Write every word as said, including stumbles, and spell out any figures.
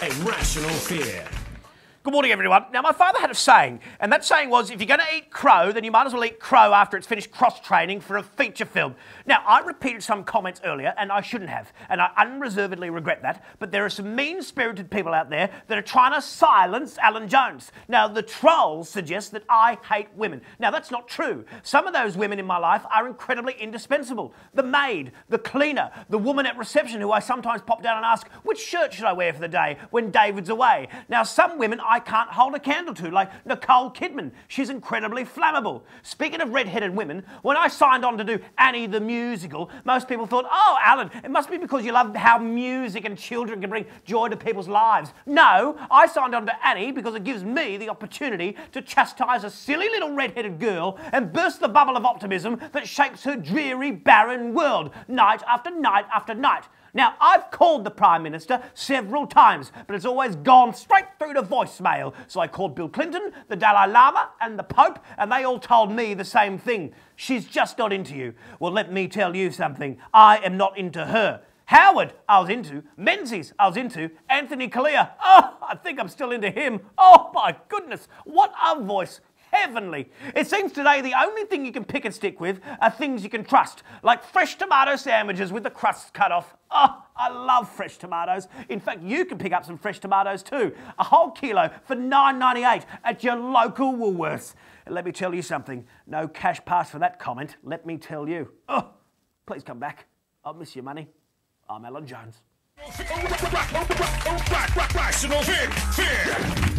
A rational fear. Good morning, everyone. Now, my father had a saying, and that saying was, if you're going to eat crow, then you might as well eat crow after it's finished cross-training for a feature film. Now, I repeated some comments earlier, and I shouldn't have, and I unreservedly regret that, but there are some mean-spirited people out there that are trying to silence Alan Jones. Now, the trolls suggest that I hate women. Now, that's not true. Some of those women in my life are incredibly indispensable. The maid, the cleaner, the woman at reception who I sometimes pop down and ask, which shirt should I wear for the day when David's away? Now, some women I can't hold a candle to, like Nicole Kidman. She's incredibly flammable. Speaking of red-headed women, when I signed on to do Annie the Musical, most people thought, oh, Alan, it must be because you love how music and children can bring joy to people's lives. No, I signed on to Annie because it gives me the opportunity to chastise a silly little red-headed girl and burst the bubble of optimism that shapes her dreary, barren world, night after night after night. Now, I've called the Prime Minister several times, but it's always gone straight through to voicemail. So I called Bill Clinton, the Dalai Lama, and the Pope, and they all told me the same thing. She's just not into you. Well, let me tell you something. I am not into her. Howard, I was into. Menzies, I was into. Anthony Kalia, oh, I think I'm still into him. Oh, my goodness, what a voice. Heavenly. It seems today the only thing you can pick and stick with are things you can trust, like fresh tomato sandwiches with the crust cut off. Oh, I love fresh tomatoes. In fact, you can pick up some fresh tomatoes too. A whole kilo for nine ninety-eight at your local Woolworths. And let me tell you something. No cash pass for that comment, let me tell you. Oh, please come back. I'll miss your money. I'm Alan Jones. Rational fear.